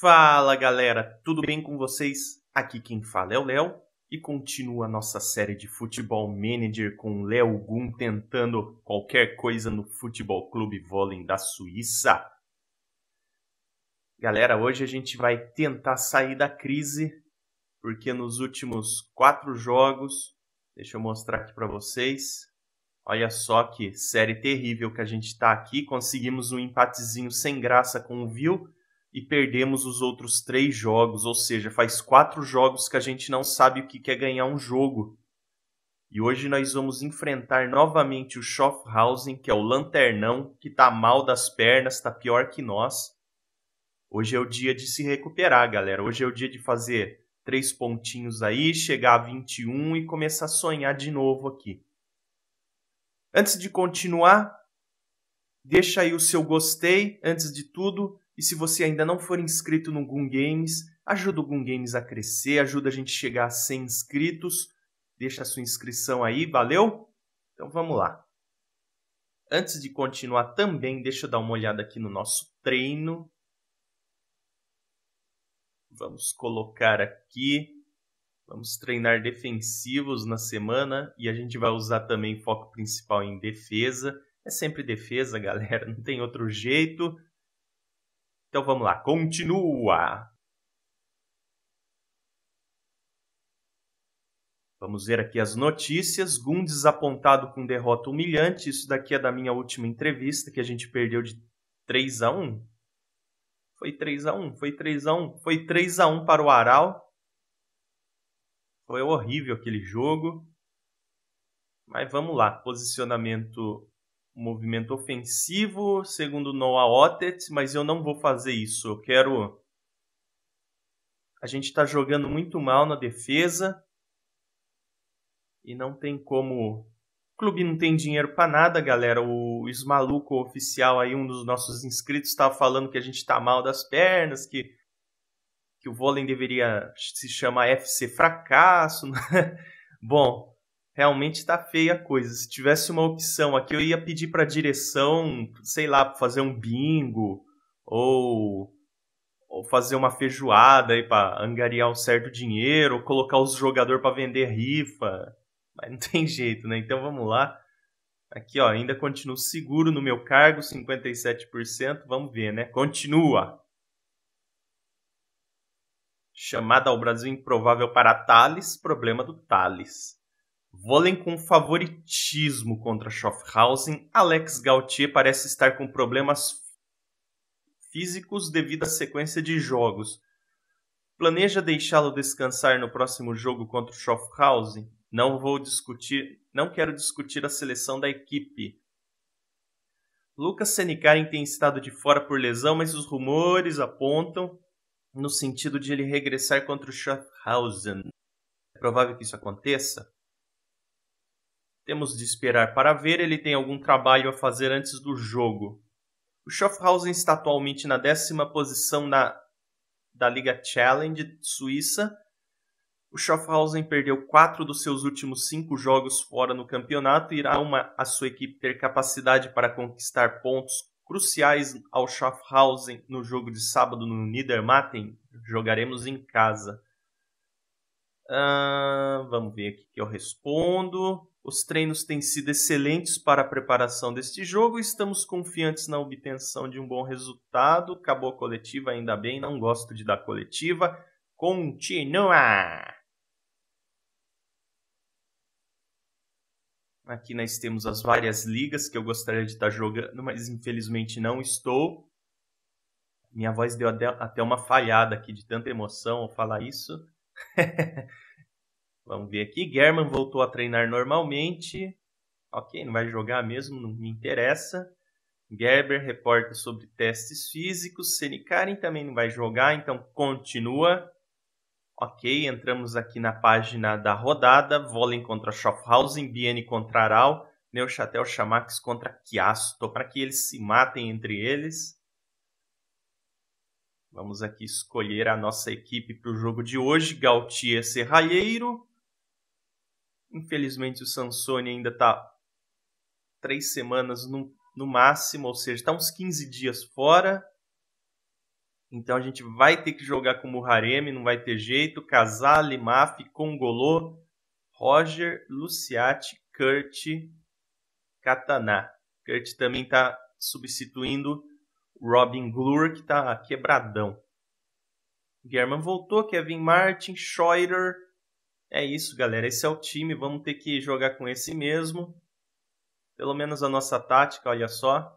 Fala galera, tudo bem com vocês? Aqui quem fala é o Léo e continua a nossa série de Futebol Manager com o Léo Gum tentando qualquer coisa no Futebol Clube Vôlei da Suíça. Galera, hoje a gente vai tentar sair da crise porque nos últimos 4 jogos, deixa eu mostrar aqui para vocês, olha só que série terrível que a gente está aqui, conseguimos um empatezinho sem graça com o Viu, e perdemos os outros 3 jogos, ou seja, faz 4 jogos que a gente não sabe o que é ganhar um jogo. E hoje nós vamos enfrentar novamente o Schaffhausen, que é o lanternão, que tá mal das pernas, tá pior que nós. Hoje é o dia de se recuperar, galera. Hoje é o dia de fazer 3 pontinhos aí, chegar a 21 e começar a sonhar de novo aqui. Antes de continuar, deixa aí o seu gostei, antes de tudo. E se você ainda não for inscrito no Gum Games, ajuda o Gum Games a crescer, ajuda a gente a chegar a 100 inscritos. Deixa a sua inscrição aí, valeu? Então vamos lá. Antes de continuar também, deixa eu dar uma olhada aqui no nosso treino. Vamos colocar aqui, vamos treinar defensivos na semana e a gente vai usar também foco principal em defesa. É sempre defesa, galera, não tem outro jeito. Então vamos lá, continua! Vamos ver aqui as notícias. Gum desapontado com derrota humilhante. Isso daqui é da minha última entrevista, que a gente perdeu de 3-1. Foi 3-1, foi 3-1, foi 3-1 para o Aral. Foi horrível aquele jogo. Mas vamos lá, posicionamento, movimento ofensivo, segundo Noah Otet, mas eu não vou fazer isso. Eu quero... A gente está jogando muito mal na defesa. E não tem como... O clube não tem dinheiro para nada, galera. O Ismaluco oficial aí, um dos nossos inscritos, estava falando que a gente está mal das pernas, que o vôlei deveria se chamar FC Fracasso. Bom, realmente está feia a coisa. Se tivesse uma opção aqui, eu ia pedir para a direção, sei lá, para fazer um bingo ou fazer uma feijoada aí para angariar um certo dinheiro, ou colocar os jogadores para vender rifa. Mas não tem jeito, né? Então vamos lá. Aqui, ó, ainda continuo seguro no meu cargo, 57%. Vamos ver, né? Continua. Chamada ao Brasil improvável para Thales, problema do Thales. Vôlei com favoritismo contra Schaffhausen. Alex Gautier parece estar com problemas físicos devido à sequência de jogos. Planeja deixá-lo descansar no próximo jogo contra o Schaffhausen? Não quero discutir a seleção da equipe. Lucas Senikarin tem estado de fora por lesão, mas os rumores apontam no sentido de ele regressar contra o Schaffhausen. É provável que isso aconteça? Temos de esperar para ver. Ele tem algum trabalho a fazer antes do jogo. O Schaffhausen está atualmente na 10ª posição da Liga Challenge Suíça. O Schaffhausen perdeu 4 dos seus últimos 5 jogos fora no campeonato e irá a sua equipe ter capacidade para conquistar pontos cruciais ao Schaffhausen no jogo de sábado no Niedermatten. Jogaremos em casa. Vamos ver aqui que eu respondo. Os treinos têm sido excelentes para a preparação deste jogo e estamos confiantes na obtenção de um bom resultado. Acabou a coletiva, ainda bem, não gosto de dar coletiva. Continua! Aqui nós temos as várias ligas que eu gostaria de estar jogando, mas infelizmente não estou. Minha voz deu até uma falhada aqui de tanta emoção ao falar isso. Vamos ver aqui. German voltou a treinar normalmente. Ok, não vai jogar mesmo, não me interessa. Gerber reporta sobre testes físicos. Senikarin também não vai jogar, então continua. Ok, entramos aqui na página da rodada. Vôlei contra Schaffhausen, Bienne contra Aral, Neuchâtel Xamax contra Chiasto, para que eles se matem entre eles. Vamos aqui escolher a nossa equipe para o jogo de hoje. Gautier Serralheiro. Infelizmente o Sansone ainda está 3 semanas no máximo, ou seja, está uns 15 dias fora. Então a gente vai ter que jogar com o Muharrem, não vai ter jeito. Casale, Mafi, Congolô, Roger, Luciati, Kurt, Katana. Kurt também está substituindo o Robin Glur, que está quebradão. German voltou, Kevin Martin, Scheurer. É isso, galera. Esse é o time. Vamos ter que jogar com esse mesmo. Pelo menos a nossa tática, olha só.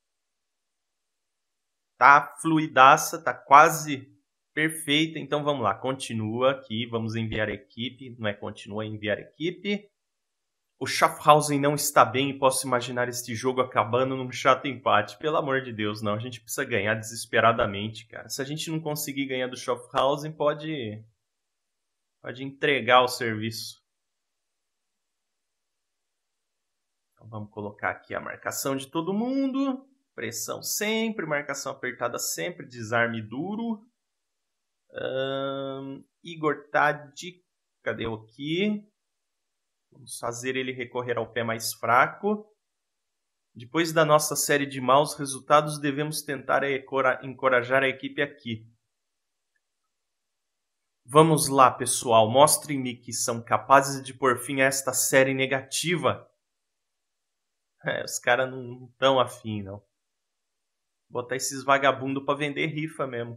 Tá fluidaça, tá quase perfeita. Então vamos lá, continua aqui. Vamos enviar a equipe. Não é continua, é enviar a equipe. O Schaffhausen não está bem e posso imaginar este jogo acabando num chato empate. Pelo amor de Deus, não. A gente precisa ganhar desesperadamente, cara. Se a gente não conseguir ganhar do Schaffhausen, pode entregar o serviço. Então vamos colocar aqui a marcação de todo mundo. Pressão sempre, marcação apertada sempre, desarme duro. Igor Tadic, cadê o aqui? Vamos fazer ele recorrer ao pé mais fraco. Depois da nossa série de maus resultados, devemos tentar encorajar a equipe aqui. Vamos lá, pessoal. Mostrem-me que são capazes de pôr fim a esta série negativa. Os caras não estão afim, não. Botar esses vagabundos para vender rifa mesmo.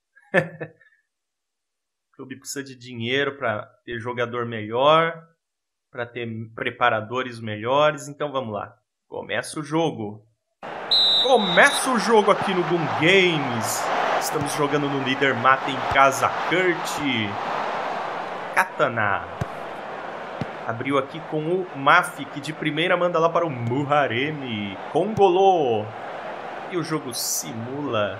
O clube precisa de dinheiro para ter jogador melhor, para ter preparadores melhores. Então vamos lá. Começa o jogo. Começa o jogo aqui no Boom Games. Estamos jogando no líder mata em casa. Kurt. Katana. Abriu aqui com o Mafi, que de primeira manda lá para o Muharrem. Congolô. E o jogo simula.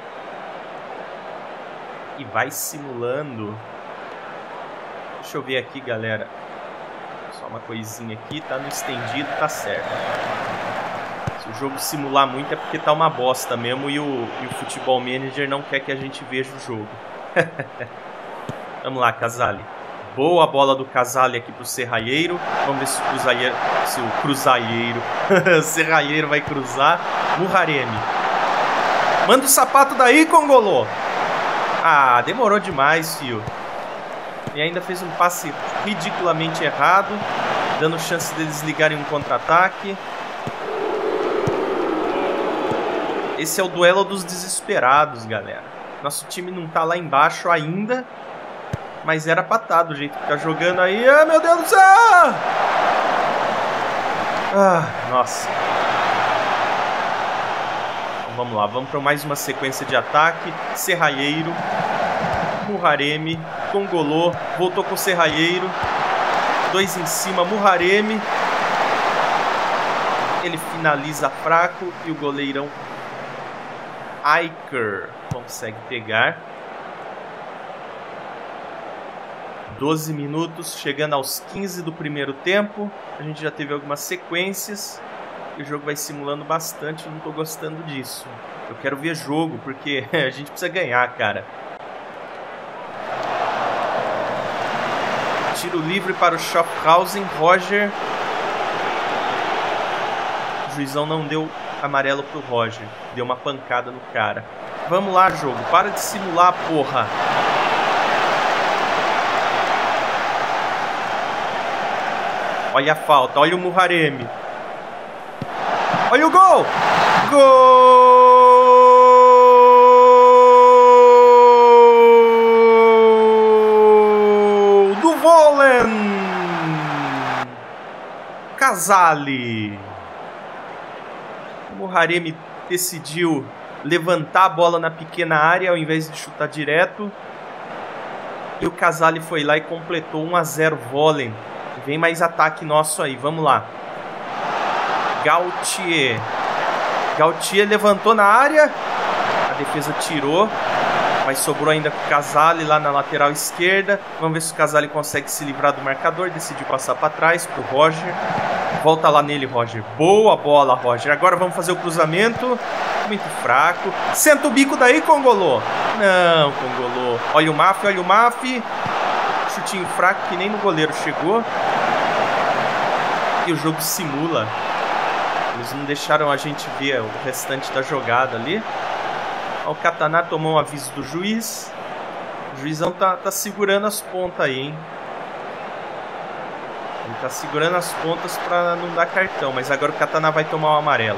E vai simulando. Deixa eu ver aqui, galera. Só uma coisinha aqui. Tá no estendido, tá certo. Se o jogo simular muito é porque tá uma bosta mesmo. E o Futebol Manager não quer que a gente veja o jogo. Vamos lá, Casale. Boa bola do Casale aqui pro Serralheiro. Vamos ver se o Cruzaieiro o Serralheiro vai cruzar. Muharrem. Manda o sapato daí, Congolô. Ah, demorou demais, fio. E ainda fez um passe ridiculamente errado, dando chance deles ligarem um contra-ataque. Esse é o duelo dos desesperados, galera. Nosso time não tá lá embaixo ainda, mas era pra tá do jeito que tá jogando aí. Ah, meu Deus do céu! Ah, nossa. Então, vamos lá, vamos para mais uma sequência de ataque. Serralheiro, Muharrem, Congolô, voltou com o Serralheiro. 2 em cima, Muharrem. Ele finaliza fraco e o goleirão Aiker consegue pegar. 12 minutos, chegando aos 15 do primeiro tempo. A gente já teve algumas sequências. E o jogo vai simulando bastante. Eu não tô gostando disso. Eu quero ver jogo, porque a gente precisa ganhar, cara. Tiro livre para o Schaffhausen. Roger. O juizão não deu amarelo pro Roger. Deu uma pancada no cara. Vamos lá, jogo. Para de simular, porra. Olha a falta. Olha o Muharrem. Olha o gol. Gol do Volen. Casale. O Muharrem decidiu levantar a bola na pequena área ao invés de chutar direto. E o Casale foi lá e completou 1-0 Volen. Vem mais ataque nosso aí, vamos lá. Gautier. Gautier levantou na área. A defesa tirou. Mas sobrou ainda com o Casale lá na lateral esquerda. Vamos ver se o Casale consegue se livrar do marcador. Decidiu passar para trás pro Roger. Volta lá nele, Roger. Boa bola, Roger. Agora vamos fazer o cruzamento. Muito fraco. Senta o bico daí, Congolô. Não, Congolô. Olha o Mafi, olha o Mafi. Chutinho fraco que nem no goleiro chegou. E o jogo simula. Eles não deixaram a gente ver o restante da jogada ali. O Katana tomou um aviso do juiz. O juizão tá segurando as pontas aí, hein? Ele tá segurando as pontas pra não dar cartão. Mas agora o Katana vai tomar o amarelo.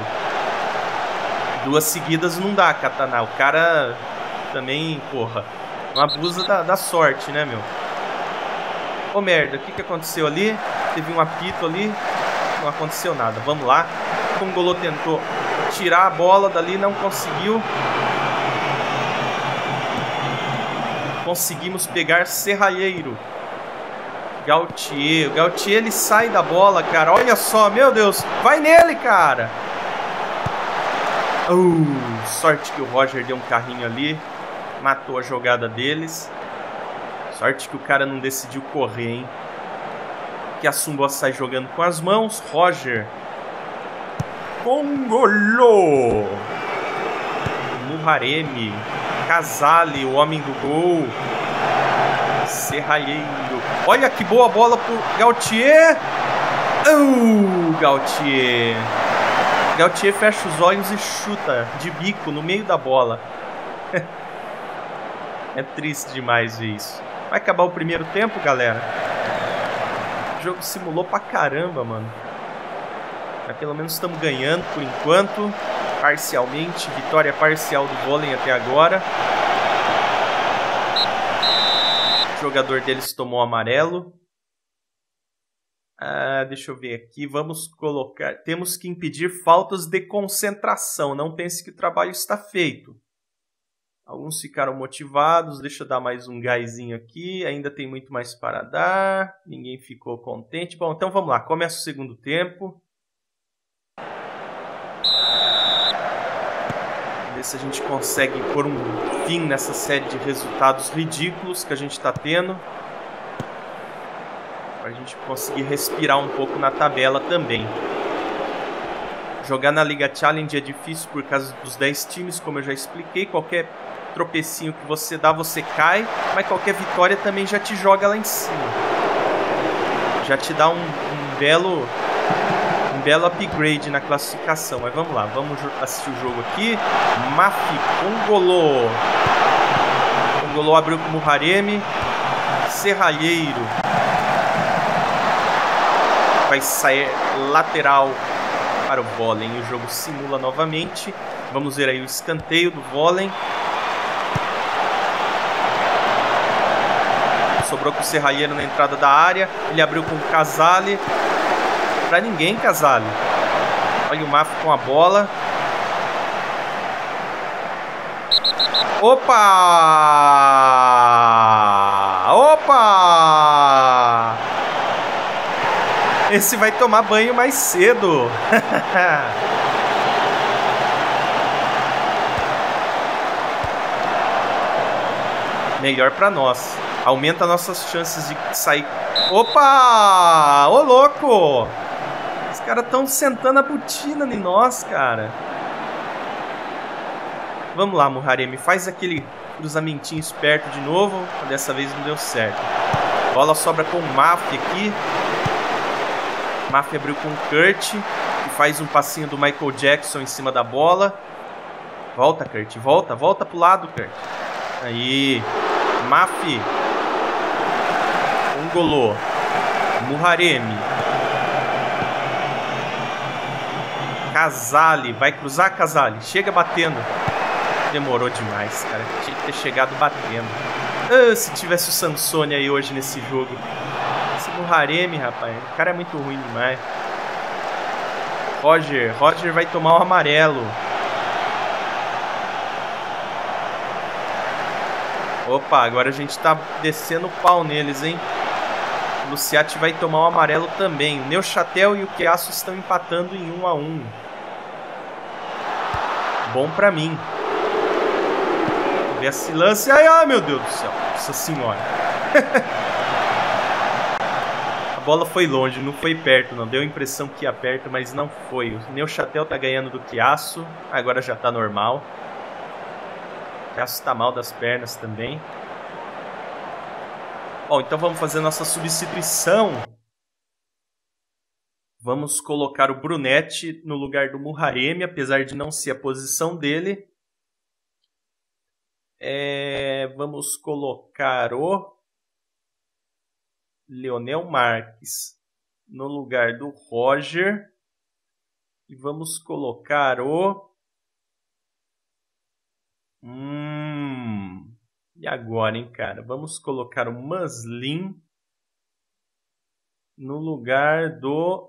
2 seguidas não dá, Katana. O cara também, porra, não abusa da sorte, né, meu? Ô, merda, o que aconteceu ali? Teve um apito ali. Não aconteceu nada. Vamos lá. O Congolô tentou tirar a bola dali, não conseguiu. Conseguimos pegar Serralheiro. Gautier. O Gautier, ele sai da bola, cara. Olha só, meu Deus. Vai nele, cara. Sorte que o Roger deu um carrinho ali. Matou a jogada deles. Sorte que o cara não decidiu correr, hein. Que a Sumbo sai jogando com as mãos. Roger. Congolô. Muharemi. Casale, o homem do gol. Serralheiro. Olha que boa bola pro Gautier. Gautier. Gautier fecha os olhos e chuta de bico no meio da bola. É triste demais ver isso. Vai acabar o primeiro tempo, galera. O jogo simulou pra caramba, mano. Mas pelo menos estamos ganhando por enquanto. Parcialmente. Vitória parcial do vôlei até agora. O jogador deles tomou amarelo. Deixa eu ver aqui. Vamos colocar... Temos que impedir faltas de concentração. Não pense que o trabalho está feito. Alguns ficaram motivados. Deixa eu dar mais um gásinho aqui. Ainda tem muito mais para dar. Ninguém ficou contente. Bom, então vamos lá. Começa o segundo tempo. Ver se a gente consegue pôr um fim nessa série de resultados ridículos que a gente está tendo. Para a gente conseguir respirar um pouco na tabela também. Jogar na Liga Challenge é difícil por causa dos 10 times, como eu já expliquei. Qualquer tropecinho que você dá, você cai. Mas qualquer vitória também já te joga lá em cima. Já te dá um belo upgrade na classificação. Mas vamos lá, vamos assistir o jogo aqui. Mafi, Congolô. Congolô abriu com o Muharemi. Serralheiro. Vai sair lateral para o vôlei. O jogo simula novamente. Vamos ver aí o escanteio do vôlei. Sobrou com o Serralheiro na entrada da área. Ele abriu com o Casale. Pra ninguém, Casale. Olha o Maf com a bola. Opa! Opa! Esse vai tomar banho mais cedo. Melhor pra nós. Aumenta nossas chances de sair. Opa! Ô, louco! Os caras estão sentando a botina em nós, cara. Vamos lá, Muharemi. Faz aquele cruzamentinho esperto de novo. Dessa vez não deu certo. Bola sobra com o Maf aqui. Maf abriu com o Kurt. E faz um passinho do Michael Jackson em cima da bola. Volta, Kurt. Volta. Volta pro lado, Kurt. Aí. Maf. Congolô. Muharemi. Casale. Vai cruzar, Casale. Chega batendo. Demorou demais, cara. Tinha que ter chegado batendo. Se tivesse o Sansone aí hoje nesse jogo. Esse Muharemi, rapaz. O cara é muito ruim demais. Roger. Roger vai tomar o amarelo. Opa, agora a gente tá descendo o pau neles, hein? O Luciati vai tomar o amarelo também. O Neuchâtel e o Chiasso estão empatando em 1-1. Bom pra mim. Vamos ver esse lance. Ai, meu Deus do céu. Nossa senhora. A bola foi longe, não foi perto, não. Deu a impressão que ia perto, mas não foi. O Neuchâtel tá ganhando do Chiasso. Agora já tá normal. O Chiasso tá mal das pernas também. Bom, então vamos fazer nossa substituição. Vamos colocar o Brunetti no lugar do Muharemi, apesar de não ser a posição dele. Vamos colocar o Leonel Marques no lugar do Roger. E vamos colocar o... E agora, hein, cara? Vamos colocar o Muslin no lugar do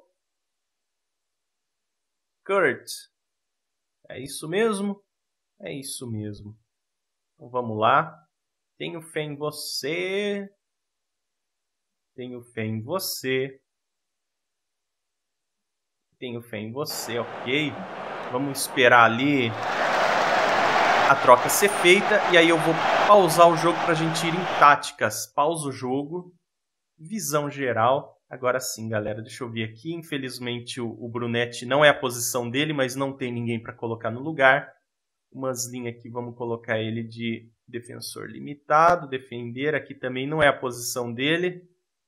Kurt. É isso mesmo? É isso mesmo. Então vamos lá. Tenho fé em você. Tenho fé em você. Tenho fé em você, ok. Vamos esperar ali a troca ser feita. E aí eu vou pausar o jogo para a gente ir em táticas. Pausa o jogo. Visão geral. Agora sim, galera. Deixa eu ver aqui. Infelizmente o Brunetti não é a posição dele, mas não tem ninguém para colocar no lugar. O Muslin aqui, vamos colocar ele de defensor limitado. Defender aqui também não é a posição dele.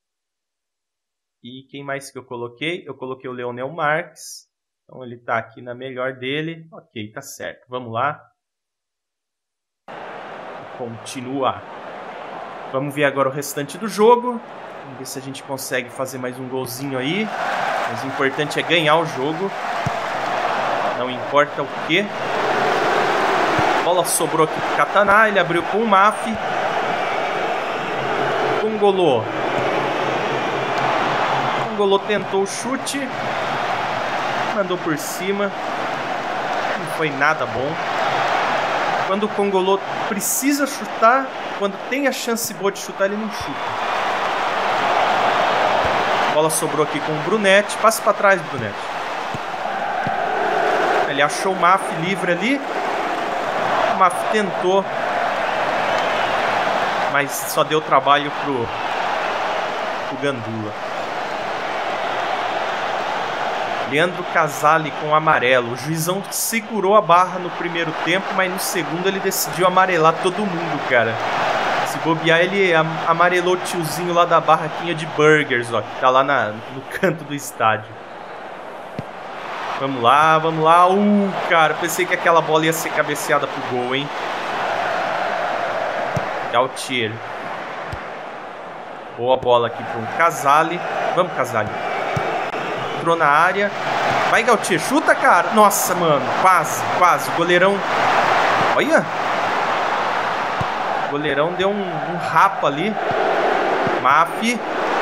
E quem mais que eu coloquei? Eu coloquei o Leonel Marques. Então ele está aqui na melhor dele. Ok, tá certo. Vamos lá. Continua. Vamos ver agora o restante do jogo. Vamos ver se a gente consegue fazer mais um golzinho aí. Mas o importante é ganhar o jogo. Não importa o que. A bola sobrou aqui pro Katana. Ele abriu com o Maf. Congolô. Congolô tentou o chute. Mandou por cima. Não foi nada bom. Quando o Congolô precisa chutar, quando tem a chance boa de chutar, ele não chuta. A bola sobrou aqui com o Brunetti. Passe para trás, Brunetti. Ele achou o Maf livre ali. O Maf tentou, mas só deu trabalho pro Gandula. Leandro Casale com amarelo. O juizão segurou a barra no primeiro tempo, mas no segundo ele decidiu amarelar todo mundo, cara. Se bobear, ele amarelou o tiozinho lá da barraquinha de burgers, ó, que tá lá no canto do estádio. Vamos lá, vamos lá. Cara, pensei que aquela bola ia ser cabeceada pro gol, hein? Gautier. Boa bola aqui pro Casale. Vamos, Casale. Entrou na área. Vai, Gautier. Chuta, cara. Nossa, mano. Quase, quase. O goleirão... Olha. O goleirão deu um rapa ali. Maf.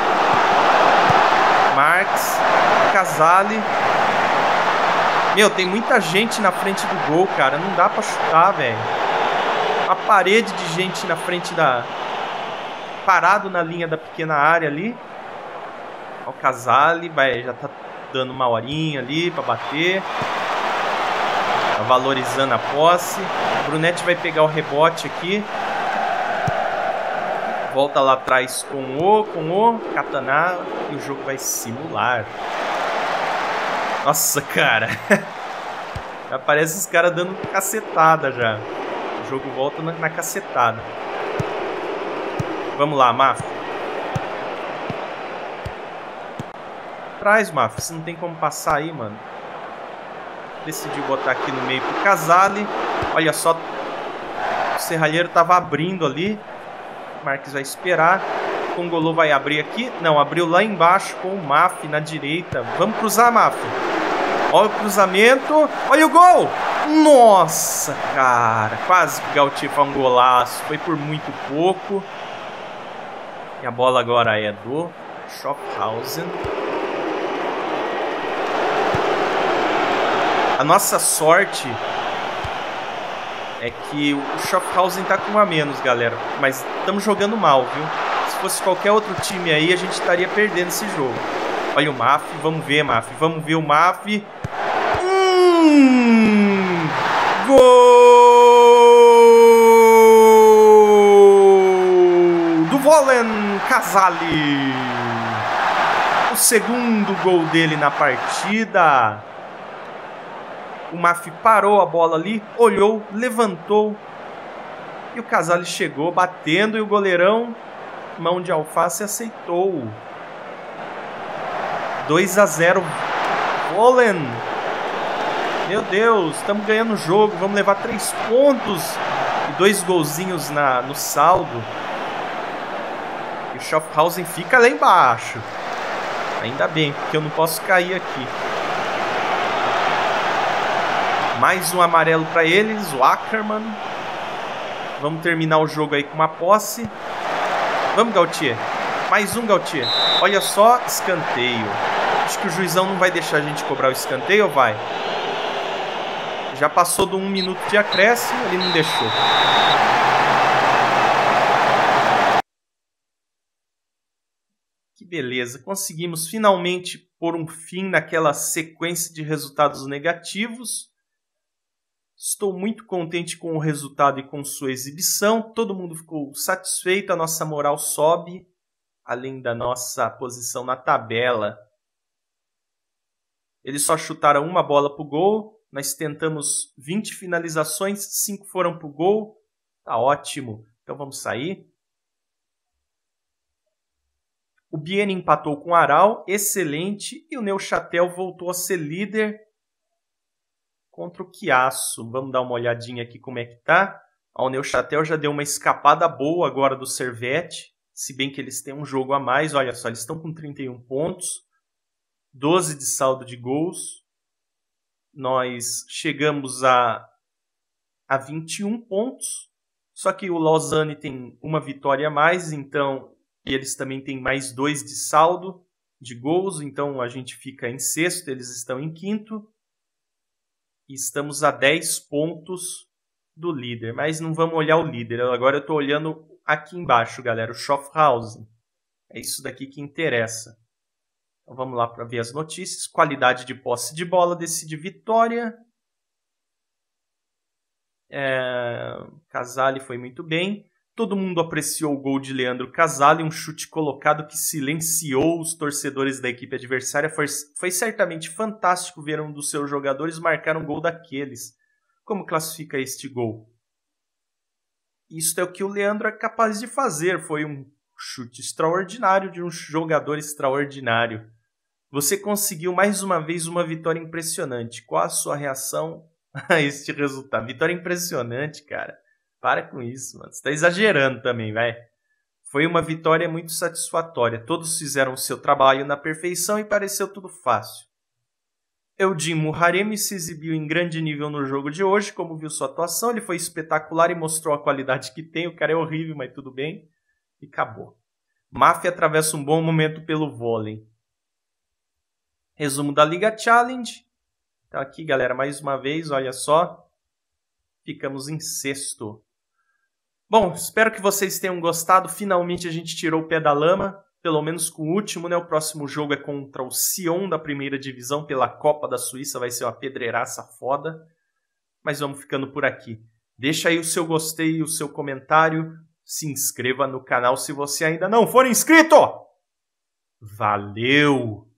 Marques. Casale. Meu, tem muita gente na frente do gol, cara. Não dá pra chutar, velho. Uma parede de gente na frente da... Parado na linha da pequena área ali. Ó, o Casale. Já tá dando uma horinha ali pra bater. Tá valorizando a posse. O Brunetti vai pegar o rebote aqui. Volta lá atrás com o Katana. E o jogo vai simular. Nossa, cara. Já parece os caras dando cacetada já. O jogo volta na cacetada. Vamos lá, Maf. Traz, Maf. Você não tem como passar aí, mano. Decidiu botar aqui no meio pro Casale. Olha só. O serralheiro tava abrindo ali. O Marques vai esperar. O Congolô vai abrir aqui. Não, abriu lá embaixo com o Maf na direita. Vamos cruzar, Maf. Olha o cruzamento. Olha o gol. Nossa, cara. Quase que o Gautier foi um golaço. Foi por muito pouco. E a bola agora é do Schaffhausen. A nossa sorte é que o Schaffhausen tá com um a menos, galera. Mas estamos jogando mal, viu? Se fosse qualquer outro time aí, a gente estaria perdendo esse jogo. Olha o Maf. Vamos ver, Maf. Vamos ver o Maf. Gol do Volen Casale. O segundo gol dele na partida. O Maf parou a bola ali, olhou, levantou. E o Casale chegou batendo e o goleirão, mão de alface, aceitou. 2-0. Volen. Meu Deus, estamos ganhando o jogo. Vamos levar 3 pontos E 2 golzinhos no saldo. E o Schaffhausen fica lá embaixo. Ainda bem, porque eu não posso cair aqui. Mais um amarelo para eles, o Ackermann. Vamos terminar o jogo aí com uma posse. Vamos, Gautier. Mais um, Gautier. Olha só, escanteio. Acho que o juizão não vai deixar a gente cobrar o escanteio, ou vai? Já passou de 1 minuto de acréscimo, ele não deixou. Que beleza, conseguimos finalmente pôr um fim naquela sequência de resultados negativos. Estou muito contente com o resultado e com sua exibição. Todo mundo ficou satisfeito, a nossa moral sobe, além da nossa posição na tabela. Eles só chutaram uma bola para o gol. Nós tentamos 20 finalizações, 5 foram para o gol. Tá ótimo. Então vamos sair. O Bienne empatou com o Aral, excelente. E o Neuchâtel voltou a ser líder contra o Chiasso. Vamos dar uma olhadinha aqui como é que tá. O Neuchâtel já deu uma escapada boa agora do Servette. Se bem que eles têm um jogo a mais. Olha só, eles estão com 31 pontos. 12 de saldo de gols. Nós chegamos a 21 pontos. Só que o Lausanne tem uma vitória a mais, então e eles também têm mais 2 de saldo de gols, então a gente fica em sexto, eles estão em quinto. E estamos a 10 pontos do líder, mas não vamos olhar o líder. Agora eu estou olhando aqui embaixo, galera, o Schaffhausen. É isso daqui que interessa. Então vamos lá para ver as notícias. Qualidade de posse de bola decide vitória. Casale foi muito bem. Todo mundo apreciou o gol de Leandro Casale, um chute colocado que silenciou os torcedores da equipe adversária. Foi certamente fantástico ver um dos seus jogadores marcar um gol daqueles. Como classifica este gol? Isso é o que o Leandro é capaz de fazer. Foi um chute extraordinário de um jogador extraordinário. Você conseguiu mais uma vez uma vitória impressionante. Qual a sua reação a este resultado? Vitória impressionante, cara. Para com isso, mano. Você tá exagerando também, vai. Foi uma vitória muito satisfatória. Todos fizeram o seu trabalho na perfeição e pareceu tudo fácil. Eudin Muharrem se exibiu em grande nível no jogo de hoje. Como viu sua atuação, ele foi espetacular e mostrou a qualidade que tem. O cara é horrível, mas tudo bem. E acabou. Máfia atravessa um bom momento pelo vôlei. Resumo da Liga Challenge. Então aqui, galera, mais uma vez, olha só. Ficamos em sexto. Bom, espero que vocês tenham gostado. Finalmente a gente tirou o pé da lama. Pelo menos com o último, né? O próximo jogo é contra o Sion da primeira divisão pela Copa da Suíça. Vai ser uma pedreiraça foda. Mas vamos ficando por aqui. Deixa aí o seu gostei e o seu comentário. Se inscreva no canal se você ainda não for inscrito. Valeu!